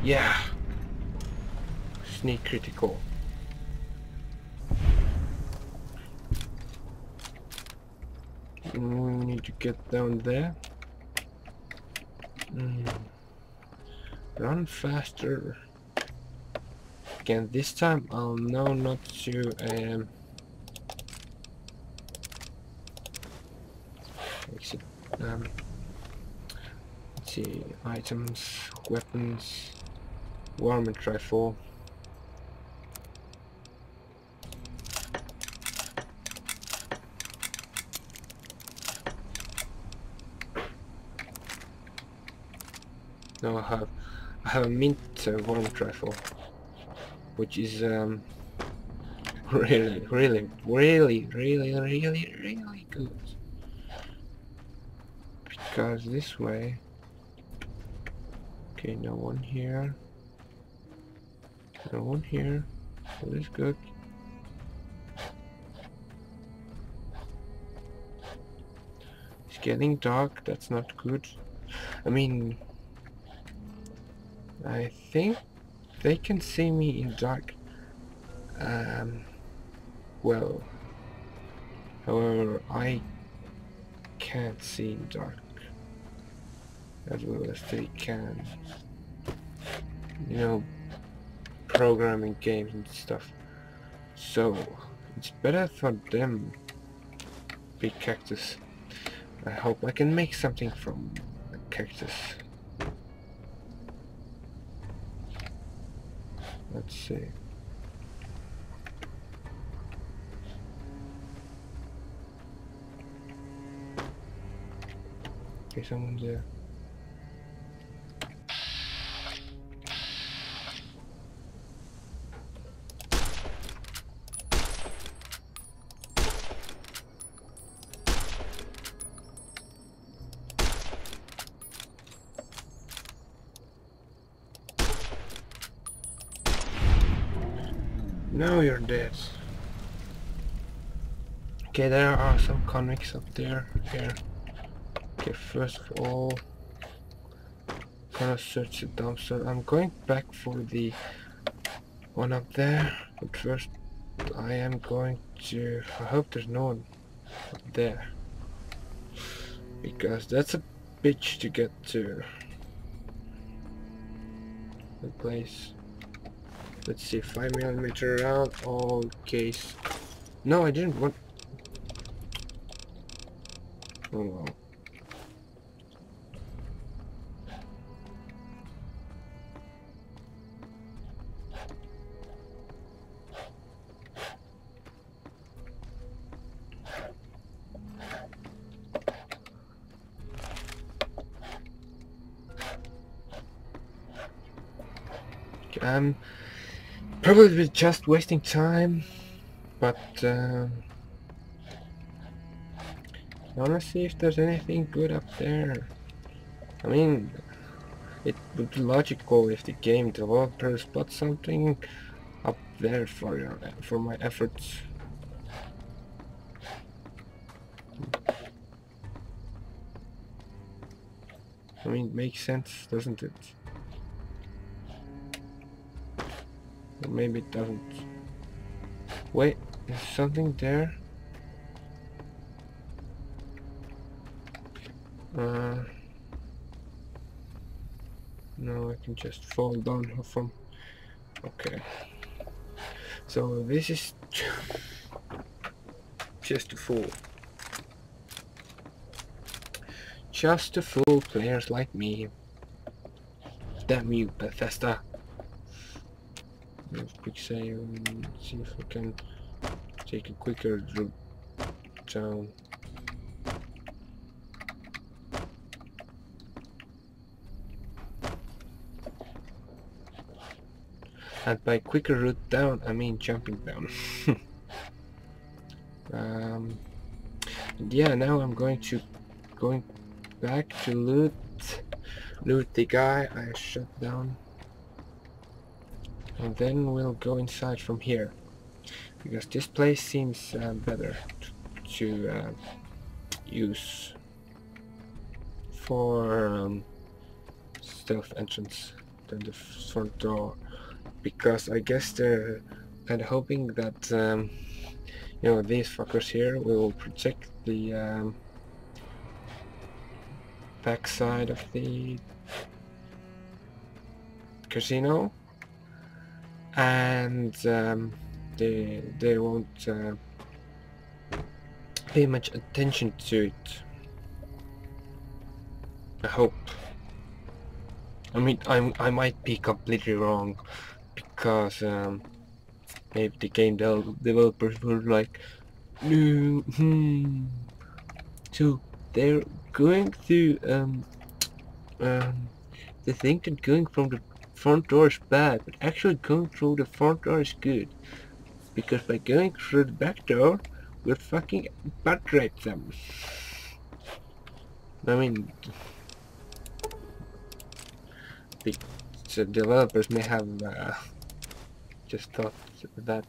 Yeah. Sneak critical. We need to get down there. Run faster. Again, this time I'll know not to exit. Let's see, items, weapons, varmint rifle. No, I have a mint varmint rifle, which is really good. Because this way, okay, no one here, no one here, so this is good. It's getting dark, that's not good. I mean, I think they can see me in dark. Well, however, I can't see in dark as well as they can. You know, programming games and stuff. So it's better for them. Big cactus. I hope I can make something from a cactus. Let's see. Okay, someone's there. Now you're dead. Okay, there are some convicts up there. Here. Okay, first of all, gonna search the dumpster. I'm going back for the one up there, but first I am going to... I hope there's no one up there, because that's a bitch to get to the place. Let's see, 5mm round, all case. No, I didn't want... Oh well. I'm probably just wasting time, but I wanna see if there's anything good up there. I mean, it would be logical if the game developers put something up there for my efforts. I mean, it makes sense, doesn't it? Or maybe it doesn't. Wait, is something there? No, I can just fall down from... Okay. So this is just to fool. Just to fool players like me. Damn you, Bethesda. Quick save and see if we can take a quicker route down. And by quicker route down, I mean jumping down. Yeah, now I'm going back to loot the guy I shot down, and then we'll go inside from here, because this place seems better to use for stealth entrance than the front door, because I guess they're kind of hoping that you know, these fuckers here will protect the backside of the casino, and they won't pay much attention to it. I hope. I mean, I might be completely wrong, because maybe the game developers were like, no, so they're going to they think that going from the front door is bad, but actually going through the front door is good, because by going through the back door, we'll fucking butt rape them. I mean, the developers may have just thought that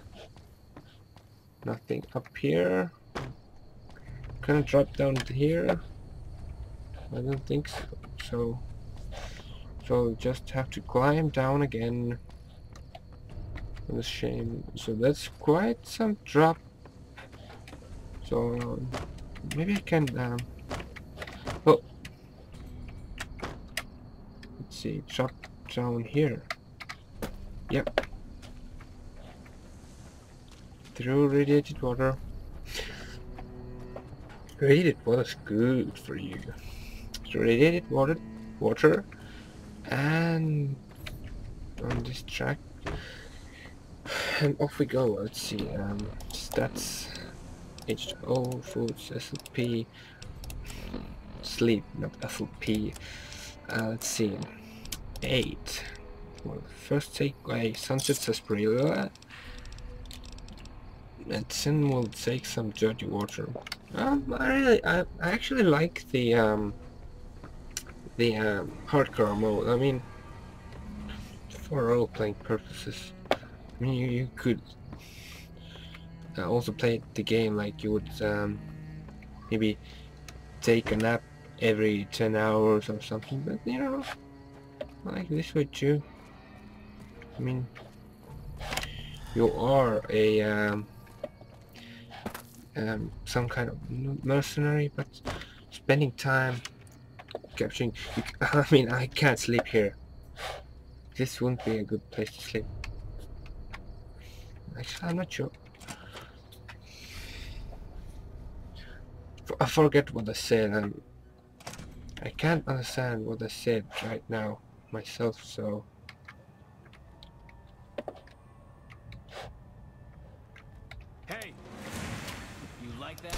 nothing up here. Can I drop down here? I don't think so. So just have to climb down again. What a shame. So that's quite some drop. So maybe I can oh, let's see, drop down here. Yep. Through radiated water. Radiated water is good for you. So radiated water, and on this track, and off we go. Let's see. Stats, H2O, foods, SLP, sleep, not SLP. Let's see. 8. Well, first take a sunset sarsaparilla, and then we'll take some dirty water. I actually like the hardcore mode. I mean, for role-playing purposes. I mean, you could also play the game like you would maybe take a nap every 10 hours or something, but you know, I like this way too. I mean, you are a some kind of mercenary, but spending time capturing. I mean, I can't sleep here. This wouldn't be a good place to sleep. Actually, I'm not sure. I forget what I said. I can't understand what I said right now myself, so. Hey, you like that?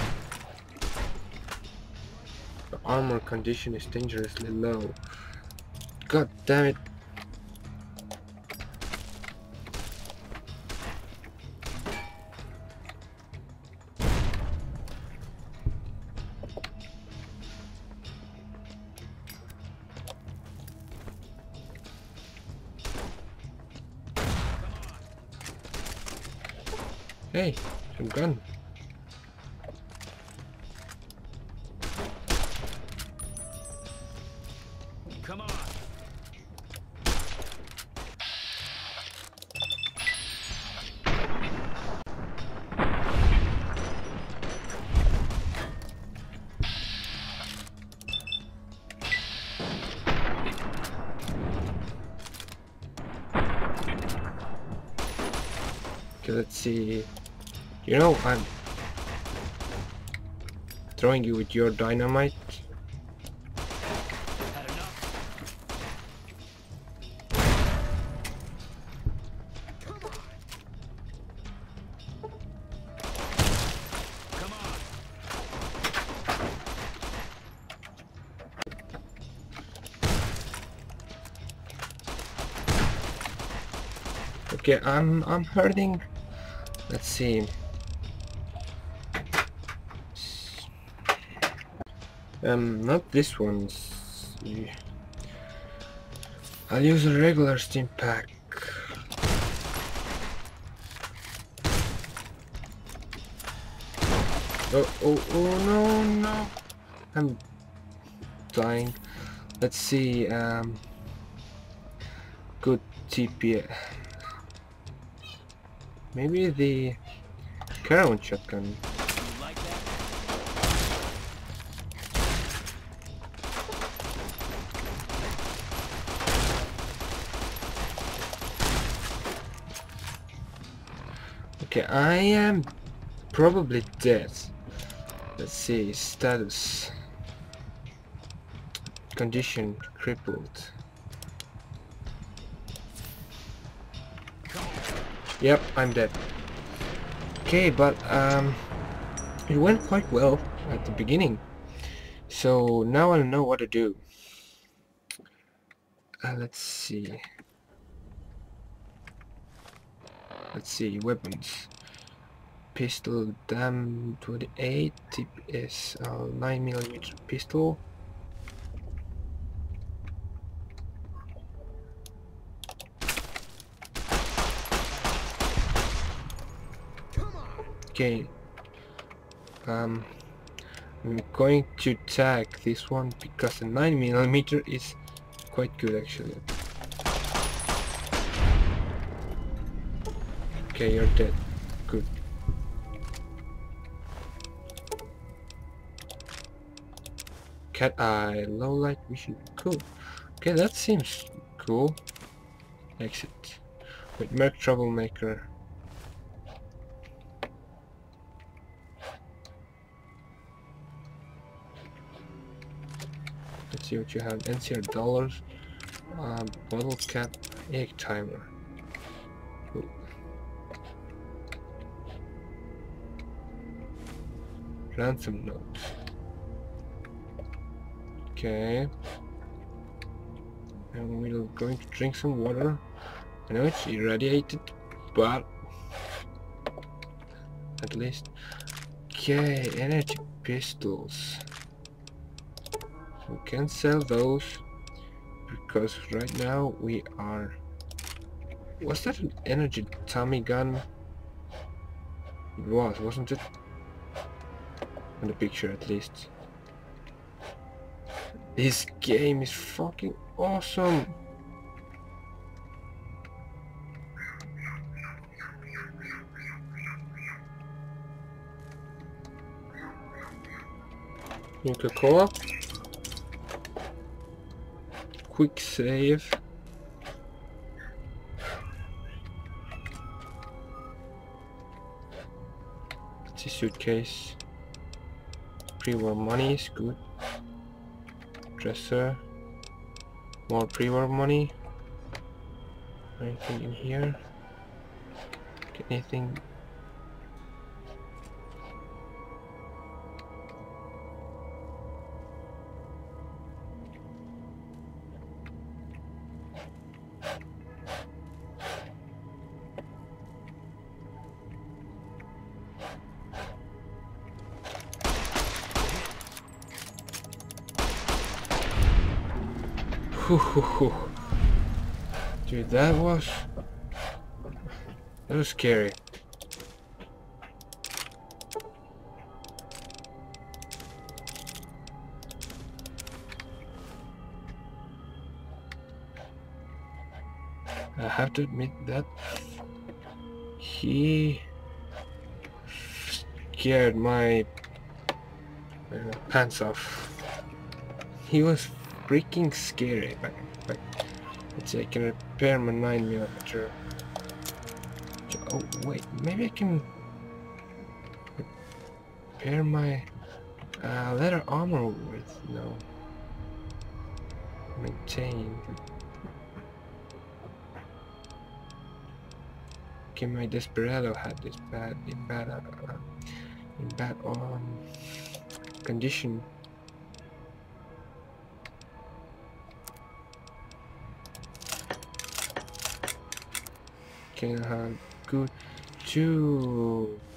The armor condition is dangerously low. God damn it. Hey, some gun. Come on. Okay, let's see. You know, I'm throwing you with your dynamite. Had enough? Come on. Come on. Okay, I'm hurting. Let's see. Not this one's. I'll use a regular steam pack. Oh no, I'm dying. Let's see. good TP. Maybe the caravan shotgun. You like that? Okay, I am probably dead. Let's see, status. Condition crippled. Yep, I'm dead. Okay, but it went quite well at the beginning. So now I know what to do. Let's see. Let's see, weapons. Pistol, DAM 28, tip is 9mm pistol. Okay. I'm going to tag this one because the 9mm is quite good actually. Okay, you're dead. Good. Cat eye, low light vision. Cool. Okay, that seems cool. Exit. With Merc Troublemaker. Let's see what you have. NCR dollars. Bottle cap. Egg timer. Cool. Ransom note. Okay. And we're going to drink some water. I know it's irradiated, but at least. Okay, energy pistols. We can sell those because right now we are. Was that an energy Tommy gun? It was, wasn't it? In the picture at least. This game is fucking awesome. Coca-Cola. Quick save. It's a suitcase. Pre-war money is good. Dresser. More pre-war money. Anything in here? Anything? Dude, that was scary. I have to admit that he scared my pants off. He was freaking scary, but let's see, I can repair my 9mm. Oh wait, maybe I can repair my leather armor with no maintain. Okay, my Desperado had this in bad condition. Okay, good. 2